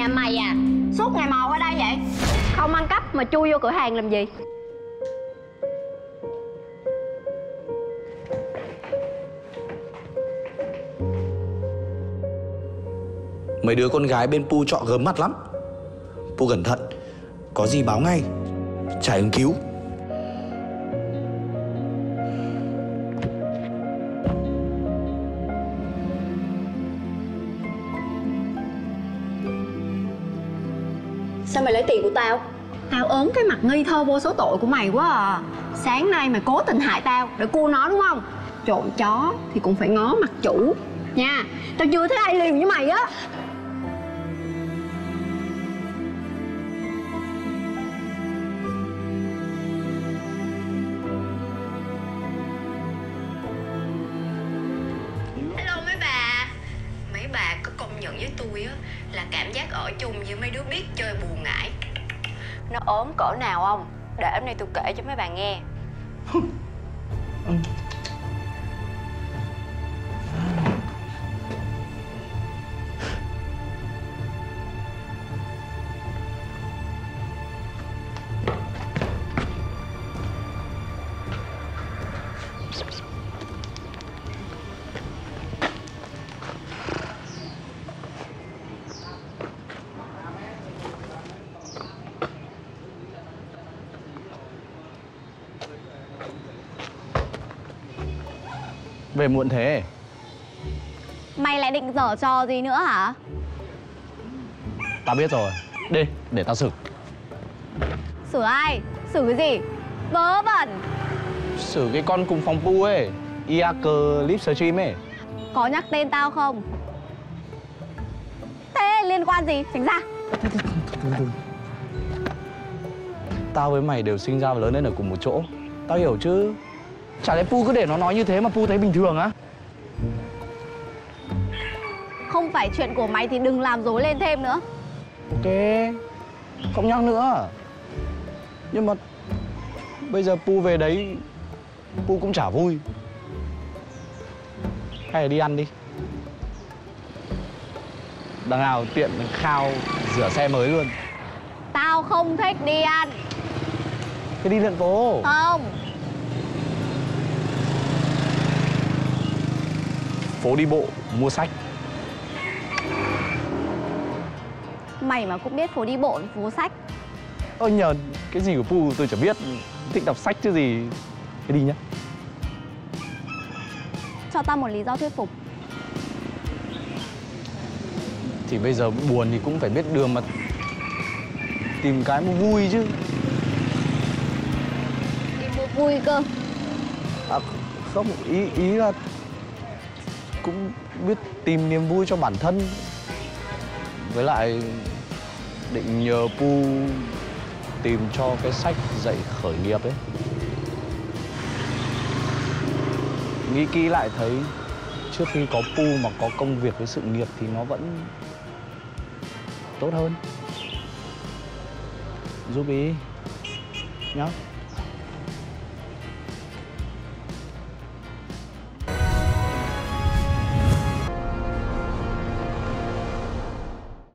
Nhà mày à, suốt ngày mò qua đây vậy? Không ăn cắp mà chui vô cửa hàng làm gì? Mấy đứa con gái bên Pu trọ gớm mặt lắm. Pu cẩn thận, có gì báo ngay, trả ứng cứu. Sao mày lấy tiền của tao? Tao ớn cái mặt nghi thơ vô số tội của mày quá à. Sáng nay mày cố tình hại tao để cua nó đúng không? Trộm chó thì cũng phải ngó mặt chủ nha. Tao chưa thấy ai liền với mày á. Hello mấy bà. Mấy bà có công nhận với tôi á là cảm giác ở chung với mấy đứa biết chơi buồn ngãi nó ốm cỡ nào không? Để hôm nay tôi kể cho mấy bà nghe. Về muộn thế. Mày lại định giở trò gì nữa hả? Tao biết rồi. Đi, để tao xử. Xử ai? Xử cái gì? Vớ vẩn. Xử cái con cùng phòng Pu ấy, Clipstream ấy. Có nhắc tên tao không? Thế liên quan gì? Tránh ra. Tao với mày đều sinh ra và lớn lên ở cùng một chỗ. Tao hiểu chứ. Chả lẽ Pu cứ để nó nói như thế mà Pu thấy bình thường á? Không phải chuyện của mày thì đừng làm rối lên thêm nữa. Ok, không nhắc nữa. Nhưng mà bây giờ Pu về đấy, Pu cũng chả vui. Hay là đi ăn đi. Đằng nào tiện khao rửa xe mới luôn. Tao không thích đi ăn. Thế đi lượn phố. Không. Phố đi bộ, mua sách. Mày mà cũng biết phố đi bộ, phố sách. Ơ nhờ, cái gì của Pu tôi chả biết. Thích đọc sách chứ gì. Thế đi nhá. Cho tao một lý do thuyết phục. Thì bây giờ buồn thì cũng phải biết đường mà tìm cái mà vui chứ. Đi mua vui cơ. À, không, ý là cũng biết tìm niềm vui cho bản thân. Với lại định nhờ Pu tìm cho cái sách dạy khởi nghiệp ấy. Nghĩ kỹ lại thấy trước khi có Pu mà có công việc với sự nghiệp thì nó vẫn tốt hơn. Giúp ý nhá.